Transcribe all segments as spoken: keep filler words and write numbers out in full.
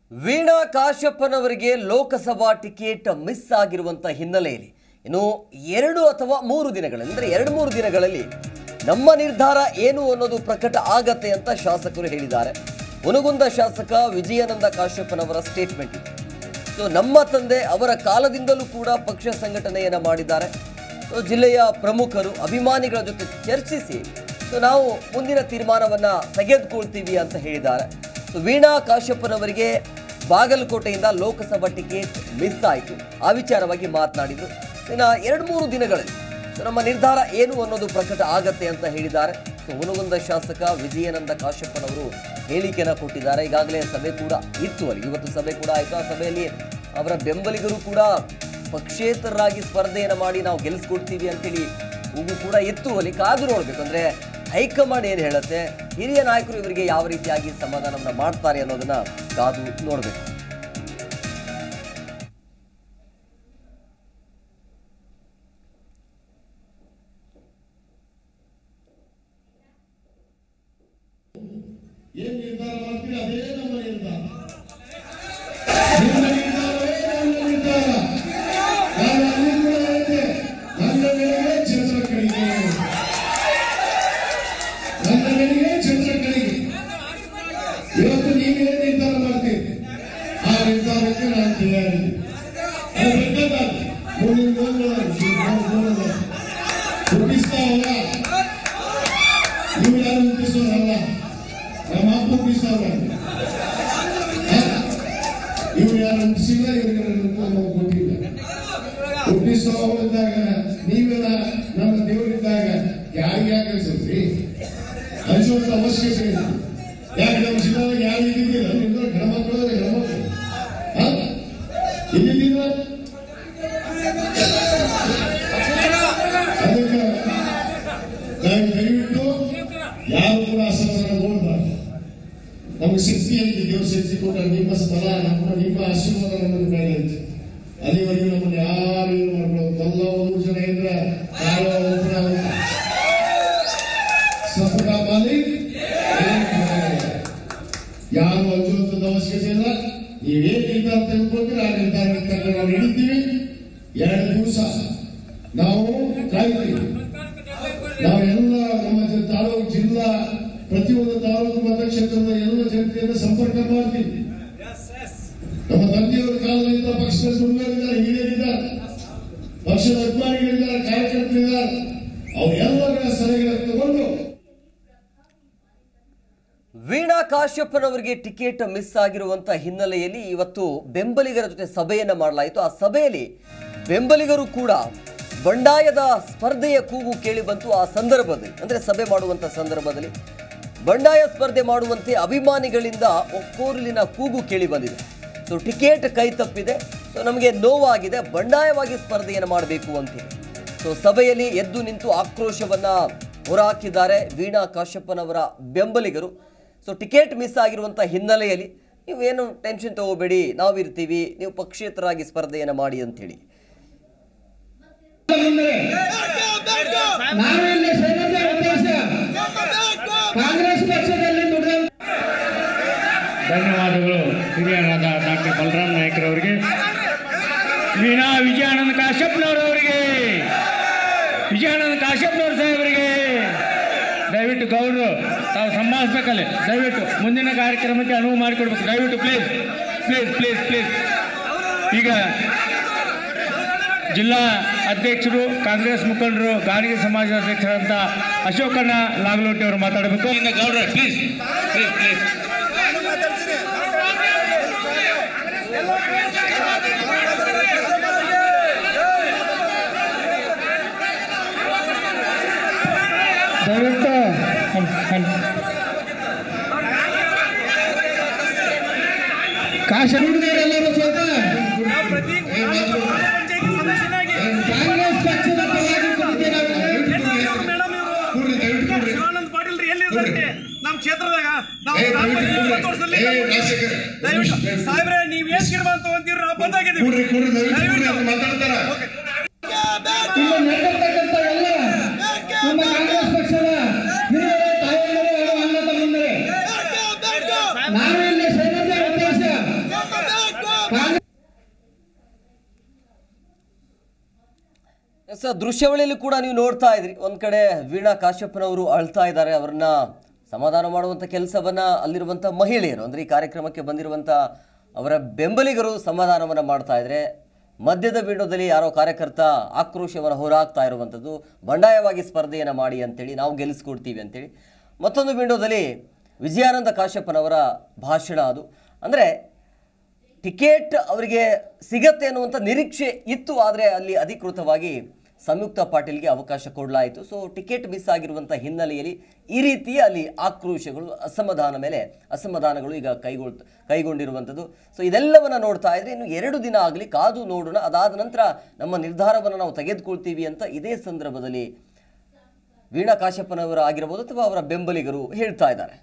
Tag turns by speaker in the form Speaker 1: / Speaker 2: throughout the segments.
Speaker 1: ವೀಣಾ ಕಾಶ್ಯಪ್ಪನವರಿಗೆ Lok Sabha ticket miss ಆಗಿರುವಂತ ಹಿನ್ನೆಲೆಯಲ್ಲಿ ಇನ್ನು ಎರಡು ಅಥವಾ ಮೂರು ದಿನಗಳಲ್ಲಿ ಅಂದ್ರೆ ಎರಡು ಮೂರು ದಿನಗಳಲ್ಲಿ ನಮ್ಮ ನಿರ್ಧಾರ ಏನು ಅನ್ನೋದು ಪ್ರಕಟ ಆಗತ್ತೆ ಅಂತ ಶಾಸಕರು ಹೇಳಿದ್ದಾರೆ. ಹುನಗುಂದ ಶಾಸಕ ವಿಜಯಾನಂದ ಕಾಶ್ಯಪ್ಪನವರ ಸ್ಟೇಟ್ಮೆಂಟ್ ಇದೆ. ಸೊ ನಮ್ಮ ತಂದೆ ಅವರ ಕಾಲದಿಂದಲೂ ಕೂಡ ಪಕ್ಷ ಸಂಘಟನೆಯನ್ನು ಮಾಡಿದ್ದಾರೆ. ಸೊ ಜಿಲ್ಲೆಯ ಪ್ರಮುಖರು ಅಭಿಮಾನಿಗಳ ಜೊತೆ ಚರ್ಚಿಸಿ ಸೊ ನಾವು ಮುಂದಿನ ತೀರ್ಮಾನವನ್ನು ತೆಗೆದುಕೊಳ್ತೀವಿ ಅಂತ ಹೇಳಿದ್ದಾರೆ. ಸೊ ವೀಣಾ ಕಾಶ್ಯಪ್ಪನವರಿಗೆ ಬಾಗಲಕೋಟೆಯಿಂದ ಲೋಕಸಭಾ ಟಿಕೆಟ್ ಮಿಸ್ ಆಯಿತು. ಆ ವಿಚಾರವಾಗಿ ಮಾತನಾಡಿದರು. ಇನ್ನು ಎರಡು ಮೂರು ದಿನಗಳಲ್ಲಿ ಸೊ ನಮ್ಮ ನಿರ್ಧಾರ ಏನು ಅನ್ನೋದು ಪ್ರಕಟ ಆಗತ್ತೆ ಅಂತ ಹೇಳಿದ್ದಾರೆ. ಸೊ ಹುನಗುಂದ ಶಾಸಕ ವಿಜಯಾನಂದ ಕಾಶ್ಯಪ್ಪನವರು ಹೇಳಿಕೆಯನ್ನು ಕೊಟ್ಟಿದ್ದಾರೆ. ಈಗಾಗಲೇ ಸಭೆ ಕೂಡ ಇತ್ತು ಅಲ್ಲಿ, ಇವತ್ತು ಸಭೆ ಕೂಡ ಆಯಿತು. ಆ ಸಭೆಯಲ್ಲಿ ಅವರ ಬೆಂಬಲಿಗರು ಕೂಡ ಪಕ್ಷೇತರರಾಗಿ ಸ್ಪರ್ಧೆಯನ್ನು ಮಾಡಿ ನಾವು ಗೆಲ್ಲಿಸ್ಕೊಡ್ತೀವಿ ಅಂತೇಳಿ ಹೂವು ಕೂಡ ಇತ್ತು ಅಲ್ಲಿ. ಕಾದು ನೋಡಬೇಕು ಅಂದರೆ ಹೈಕಮಾಂಡ್ ಏನು ಹೇಳುತ್ತೆ, ಹಿರಿಯ ನಾಯಕರು ಇವರಿಗೆ ಯಾವ ರೀತಿಯಾಗಿ ಸಮಾಧಾನವನ್ನು ಮಾಡ್ತಾರೆ ಅನ್ನೋದನ್ನ ಕಾದು ನೋಡಬೇಕು.
Speaker 2: ಏನ್ ನಿರ್ಧಾರ ಮಾಡ್ತೀರಿ ಅದೇ ನಮ್ಮ ನಿರ್ಧಾರ. ನಿಮ್ಮ ನಿರ್ಧಾರವೇ ನನ್ನ ನಿರ್ಧಾರ. ನಾನು ಅಲ್ಲಿ ಕೂಡ ಹೇಳಿದ್ದೆ, ನನ್ನ ವೇಳೆಗೆ ಚಂದ್ರ ಕಡೆಗೆ, ನನ್ನ ವೇಳೆಗೆ ಚಂದ್ರ ಕಡೆಗೆ. ಇವತ್ತು ನೀವೇನು ನಿರ್ಧಾರ ಮಾಡ್ತೀರಿ ಆ ನಿರ್ಧಾರಕ್ಕೆ ನಾನು ತಯಾರಿದ್ದೆ. ಅದು ಬೇಕಾದಾಗ ಮುಂದಿನ ಗೋಲ್ಗಳ ಹುಟ್ಟಿಸ್ತಾವಲ್ಲ, ನೀವು ಯಾರು ಹುಟ್ಟಿಸೋರಲ್ಲ, ನಮ್ಮ ಅಪ್ಪ ಹುಟ್ಟಿಸ್ತಾವಲ್ಲ. ಇವ್ರು ಯಾರು ಹುಟ್ಟಿಸಿಲ್ಲ, ಇವರಿಗೆ ಕೊಟ್ಟಿಲ್ಲ. ಹುಟ್ಟಿಸೋದಾಗ ನೀವೆಲ್ಲ ನಮ್ಮ ದೇವರಿದ್ದಾಗ ಯಾರಿಗೆ ಯಾಕೆ ಅನ್ಸುತ್ರಿ ಅನ್ಸುವಂತ ಅವಶ್ಯಕತೆ ಇಲ್ಲ. ಯಾಕೆ ನಮ್ಮ ಜಿಲ್ಲಾದಾಗ ಯಾರು ಇದ್ದಿದ್ದಿಲ್ಲ, ನಿಮ್ದು ಗಣಮಕ್ಕಳು ಗಣಮಕ್ಕಳು ಇದ್ದಿದ್ದಿಲ್ಲ. ಅದಕ್ಕೆ ದಯವಿಟ್ಟು ಯಾರು ಕೂಡ ಅಸಮಾಧಾನ ನೋಡಬಾರ್ದು. ನಮಗೆ ಶಕ್ತಿ ಐತಿ, ದೇವ್ರ ಶಕ್ತಿ ಕೊಟ್ಟ ನಿಮ್ಮ ಸ್ಥಳ ನಮ್ಮ ನಿಮ್ಮ ಆಶೀರ್ವಾದ ನಮ್ಮ ಮೇಲೆ ಐತಿ. ಅಲ್ಲಿವರೆಗೂ ನಮ್ಮನ್ನು ಯಾರು ಏನು ಮಾಡ್ಕೊಳ್ಳೋದು. ಎಲ್ಲ ಮೂರು ಜನ ಇದ್ರೆ ಕಾಳು ಸಪುಟ ಮಾಲಿಕ್ ಯಾರು ಅಂಜುವಂತದ ಅವಶ್ಯಕತೆ ಇಲ್ಲ. ನೀವೇನ್ ನಿರ್ಧಾರ ತೆಗೆದುಕೊಳ್ತೀರ ಆ ನಿರ್ಧಾರ ನಾವು ಹಿಡಿತೀವಿ. ಎರಡು ದಿವಸ ನಾವು ಕಾಯ್ತೀವಿ. ನಾವೆಲ್ಲ ನಮ್ಮ ತಾಲೂಕು ಜಿಲ್ಲಾ ಪ್ರತಿಯೊಂದು ತಾಲೂಕು ಮತಕ್ಷೇತ್ರದ ಎಲ್ಲ ಜನತೆಯನ್ನು ಸಂಪರ್ಕ ಮಾಡ್ತೀವಿ. ನಮ್ಮ ತಂದೆಯವರ ಕಾಲದಿಂದ ಪಕ್ಷದ ದುರ್ಗರಿದ್ದಾರೆ, ಹಿರಿಯರಿದ್ದಾರೆ, ಪಕ್ಷದ ಅಭಿಮಾನಿಗಳಿದ್ದಾರೆ, ಕಾರ್ಯಕರ್ತರಿದ್ದಾರೆ. ಅವರೆಲ್ಲರ ಸಲಹೆಗಳನ್ನು ತಗೊಂಡು
Speaker 1: ವೀಣಾ ಕಾಶ್ಯಪ್ಪನವರಿಗೆ ಟಿಕೆಟ್ ಮಿಸ್ ಆಗಿರುವಂತ ಹಿನ್ನೆಲೆಯಲ್ಲಿ ಇವತ್ತು ಬೆಂಬಲಿಗರ ಜೊತೆ ಸಭೆಯನ್ನ ಮಾಡಲಾಯಿತು. ಆ ಸಭೆಯಲ್ಲಿ ಬೆಂಬಲಿಗರು ಕೂಡ ಬಂಡಾಯದ ಸ್ಪರ್ಧೆಯ ಕೂಗು ಕೇಳಿ ಬಂತು. ಆ ಸಂದರ್ಭದಲ್ಲಿ ಅಂದ್ರೆ ಸಭೆ ಮಾಡುವಂತ ಸಂದರ್ಭದಲ್ಲಿ ಬಂಡಾಯ ಸ್ಪರ್ಧೆ ಮಾಡುವಂತೆ ಅಭಿಮಾನಿಗಳಿಂದ ಒಕ್ಕೋರಲಿನ ಕೂಗು ಕೇಳಿ ಬಂದಿದೆ. ಸೊ ಟಿಕೆಟ್ ಕೈ ತಪ್ಪಿದೆ, ಸೊ ನಮಗೆ ನೋವಾಗಿದೆ, ಬಂಡಾಯವಾಗಿ ಸ್ಪರ್ಧೆಯನ್ನು ಮಾಡಬೇಕು ಅಂತೇಳಿ ಸೊ ಸಭೆಯಲ್ಲಿ ಎದ್ದು ನಿಂತು ಆಕ್ರೋಶವನ್ನ ಹೊರಹಾಕಿದ್ದಾರೆ ವೀಣಾ ಕಾಶ್ಯಪ್ಪನವರ ಬೆಂಬಲಿಗರು. ಸೊ ಟಿಕೆಟ್ ಮಿಸ್ ಆಗಿರುವಂಥ ಹಿನ್ನೆಲೆಯಲ್ಲಿ ನೀವೇನು ಟೆನ್ಷನ್ ತಗೋಬೇಡಿ, ನಾವಿರ್ತೀವಿ, ನೀವು ಪಕ್ಷೇತರಾಗಿ ಸ್ಪರ್ಧೆಯನ್ನು ಮಾಡಿ ಅಂತೇಳಿ
Speaker 3: ಧನ್ಯವಾದಗಳು ಹಿರಿಯರಾದ ಡಾಕ್ಟರ್ ಬಲರಾಮ್ ನಾಯ್ಕರವರಿಗೆ, ವೀಣಾ ವಿಜಯಾನಂದ ಕಾಶ್ಯಪ್ಪನವರವರಿಗೆ, ವಿಜಯಾನಂದ ಕಾಶ್ಯಪ್ಪನವ್ರ ಸಾಹೇಬರಿಗೆ. ದಯವಿಟ್ಟು ಗೌರವರು ತಾವು ಸಂಭಾಳಿಸ್ಬೇಕಲ್ಲೇ, ದಯವಿಟ್ಟು ಮುಂದಿನ ಕಾರ್ಯಕ್ರಮಕ್ಕೆ ಅನುವು ಮಾಡಿಕೊಡ್ಬೇಕು. ದಯವಿಟ್ಟು ಪ್ಲೀಸ್ ಪ್ಲೀಸ್ ಪ್ಲೀಸ್ ಪ್ಲೀಸ್ ಈಗ ಜಿಲ್ಲಾ ಅಧ್ಯಕ್ಷರು, ಕಾಂಗ್ರೆಸ್ ಮುಖಂಡರು, ಗಾಣಿಗೆ ಸಮಾಜದ ಅಧ್ಯಕ್ಷರಂತ ಅಶೋಕಣ್ಣ ಲಾಗಲೋಟಿ ಅವರು ಮಾತಾಡಬೇಕು. ಇನ್ನು ಗೌಡ್ರ ಪ್ಲೀಸ್ ಪ್ಲೀಸ್ ಪ್ಲೀಸ್ ದಯವಿಟ್ಟು ಕಾಶ ಹುಡುಗರೆಲ್ಲರೂ ಸ್ವಲ್ಪ ಕಾಂಗ್ರೆಸ್ ಪಕ್ಷದ
Speaker 4: ನಮ್ಮ ಕ್ಷೇತ್ರದಾಗ ಸಾಹೇಬ್ರೆ ನೀವ್ ಏನ್ ತೀರ್ಮಾನ ತಗೊಂತೀರಿ ನಾವು ಬಂದಾಗಿದ್ದೀವಿ.
Speaker 2: ಮಾತಾಡ್ತಾರ
Speaker 3: ನಮ್ಮ ಕಾಂಗ್ರೆಸ್ ಪಕ್ಷದ ಹಿರಿಯರೇ, ತಾಯಂದಿರೇ, ಅಣ್ಣ ತಮ್ಮಂದಿರೇ, ನಾನು ಇಲ್ಲಿ ಸೇನದ ಉದ್ದೇಶ
Speaker 1: ಸ ದೃಶ್ಯಾವಳಿಯಲ್ಲಿ ಕೂಡ ನೀವು ನೋಡ್ತಾ ಇದ್ರಿ, ಒಂದ್ ಕಡೆ ವೀಣಾ ಕಾಶ್ಯಪ್ಪನವರು ಅಳ್ತಾ ಇದ್ದಾರೆ. ಅವರನ್ನ ಸಮಾಧಾನ ಮಾಡುವಂಥ ಕೆಲಸವನ್ನ ಅಲ್ಲಿರುವಂಥ ಮಹಿಳೆಯರು ಅಂದರೆ ಈ ಕಾರ್ಯಕ್ರಮಕ್ಕೆ ಬಂದಿರುವಂಥ ಅವರ ಬೆಂಬಲಿಗರು ಸಮಾಧಾನವನ್ನು ಮಾಡ್ತಾ ಇದ್ರೆ, ಮಧ್ಯದ ವಿಂಡೋದಲ್ಲಿ ಯಾರೋ ಕಾರ್ಯಕರ್ತ ಆಕ್ರೋಶವನ್ನು ಹೊರಹಾಕ್ತಾ ಇರುವಂಥದ್ದು, ಬಂಡಾಯವಾಗಿ ಸ್ಪರ್ಧೆಯನ್ನು ಮಾಡಿ ಅಂತೇಳಿ, ನಾವು ಗೆಲ್ಲಿಸ್ಕೊಡ್ತೀವಿ ಅಂತೇಳಿ. ಮತ್ತೊಂದು ವಿಂಡೋದಲ್ಲಿ ವಿಜಯಾನಂದ ಕಾಶ್ಯಪ್ಪನವರ ಭಾಷಣ. ಅದು ಅಂದರೆ ಟಿಕೆಟ್ ಅವರಿಗೆ ಸಿಗತ್ತೆ ಅನ್ನುವಂಥ ನಿರೀಕ್ಷೆ ಇತ್ತು, ಆದರೆ ಅಲ್ಲಿ ಅಧಿಕೃತವಾಗಿ ಸಂಯುಕ್ತ ಪಾಟೀಲ್ಗೆ ಅವಕಾಶ ಕೊಡಲಾಯಿತು. ಸೊ ಟಿಕೆಟ್ ಮಿಸ್ ಆಗಿರುವಂಥ ಹಿನ್ನೆಲೆಯಲ್ಲಿ ಈ ರೀತಿಯ ಅಲ್ಲಿ ಆಕ್ರೋಶಗಳು, ಅಸಮಾಧಾನ ಮೇಲೆ ಅಸಮಾಧಾನಗಳು ಈಗ ಕೈಗೊಳ್ ಕೈಗೊಂಡಿರುವಂಥದ್ದು. ಸೊ ಇದೆಲ್ಲವನ್ನು ನೋಡ್ತಾ ಇದ್ರೆ ಇನ್ನು ಎರಡು ದಿನ ಆಗಲಿ, ಕಾದು ನೋಡೋಣ, ಅದಾದ ನಂತರ ನಮ್ಮ ನಿರ್ಧಾರವನ್ನು ನಾವು ತೆಗೆದುಕೊಳ್ತೀವಿ ಅಂತ ಇದೇ ಸಂದರ್ಭದಲ್ಲಿ ವೀಣಾ ಕಾಶ್ಯಪ್ಪನವರು ಆಗಿರ್ಬೋದು ಅಥವಾ ಅವರ ಬೆಂಬಲಿಗರು ಹೇಳ್ತಾ ಇದ್ದಾರೆ.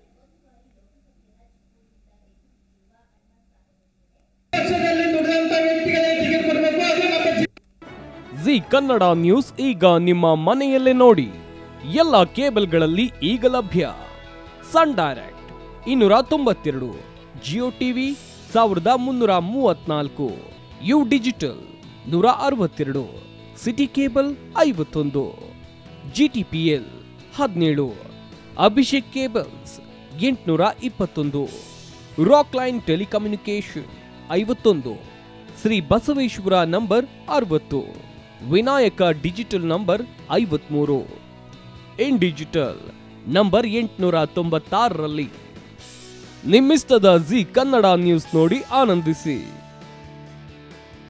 Speaker 5: ಜಿ ಕನ್ನಡ ನ್ಯೂಸ್ ಈಗ ನಿಮ್ಮ ಮನೆಯಲ್ಲೇ ನೋಡಿ. ಎಲ್ಲ ಕೇಬಲ್ಗಳಲ್ಲಿ ಈಗ ಲಭ್ಯ. ಸನ್ ಡೈರೆಕ್ಟ್ ಇನ್ನೂರ ತೊಂಬತ್ತೆರಡು, ಜಿಯೋ ಟಿವಿ ಸಾವಿರದ ಮುನ್ನೂರ ಮೂವತ್ನಾಲ್ಕು, ಯು ಡಿಜಿಟಲ್ ನೂರ ಅರವತ್ತೆರಡು, ಸಿಟಿ ಕೇಬಲ್ ಐವತ್ತೊಂದು, ಜಿಟಿಪಿಎಲ್ ಹದಿನೇಳು, ಅಭಿಷೇಕ್ ಕೇಬಲ್ಸ್ ಎಂಟುನೂರ ಇಪ್ಪತ್ತೊಂದು, ರಾಕ್ ಲೈನ್ ಟೆಲಿಕಮ್ಯುನಿಕೇಶನ್ ಐವತ್ತೊಂದು, ಶ್ರೀ ಬಸವೇಶ್ವರ ನಂಬರ್ ಅರವತ್ತು, ವಿನಾಯಕ ಡಿಜಿಟಲ್ ನಂಬರ್ ಐವತ್ಮೂರು, ಇನ್ ಡಿಜಿಟಲ್ ನಂಬರ್ ಎಂಟುನೂರ ತೊಂಬತ್ತಾರರಲ್ಲಿ. ನಿಮ್ಮಿಸ್ತದ ಜಿ ಕನ್ನಡ ನ್ಯೂಸ್ ನೋಡಿ ಆನಂದಿಸಿ.